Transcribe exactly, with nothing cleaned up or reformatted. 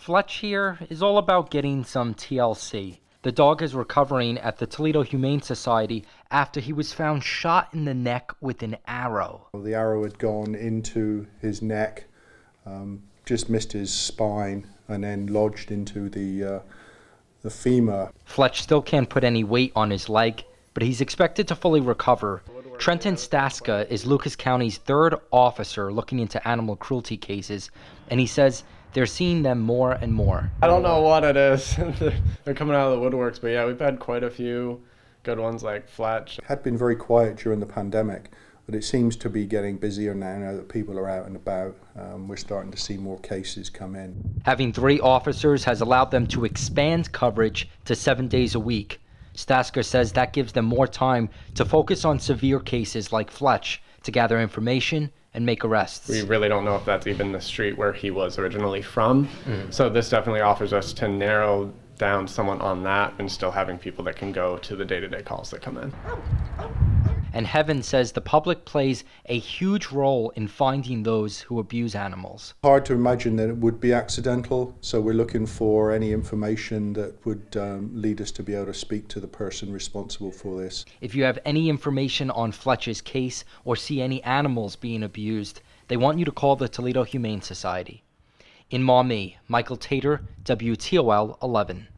Fletch here is all about getting some T L C. The dog is recovering at the Toledo Humane Society after he was found shot in the neck with an arrow. The arrow had gone into his neck, um, just missed his spine, and then lodged into the, uh, the femur. Fletch still can't put any weight on his leg, but he's expected to fully recover. Trenton Staska is Lucas County's third officer looking into animal cruelty cases, and he says they're seeing them more and more. I don't know what it is. They're coming out of the woodworks, but yeah, we've had quite a few good ones like Fletch. It had been very quiet during the pandemic, but it seems to be getting busier now, now that people are out and about. Um, we're starting to see more cases come in. Having three officers has allowed them to expand coverage to seven days a week. Stasker says that gives them more time to focus on severe cases like Fletch to gather information and make arrests. We really don't know if that's even the street where he was originally from. Mm-hmm. So this definitely offers us to narrow down someone on that and still having people that can go to the day-to-day calls that come in. And Heaven says the public plays a huge role in finding those who abuse animals. Hard to imagine that it would be accidental, so we're looking for any information that would um, lead us to be able to speak to the person responsible for this. If you have any information on Fletch's case or see any animals being abused, they want you to call the Toledo Humane Society. In Maumee, Michael Tater, W T O L eleven.